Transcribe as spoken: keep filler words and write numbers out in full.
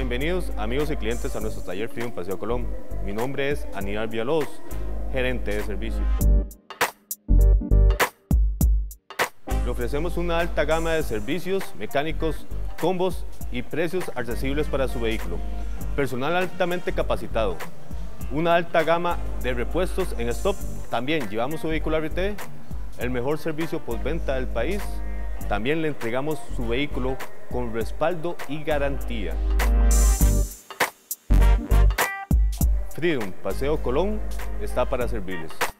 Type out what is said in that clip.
Bienvenidos amigos y clientes a nuestro taller Freedom Paseo Colón. Mi nombre es Aníbal Villalobos, gerente de servicio. Le ofrecemos una alta gama de servicios mecánicos, combos y precios accesibles para su vehículo. Personal altamente capacitado. Una alta gama de repuestos en stock. También llevamos su vehículo a R T, el mejor servicio postventa del país. También le entregamos su vehículo con respaldo y garantía. Freedom Paseo Colón está para servirles.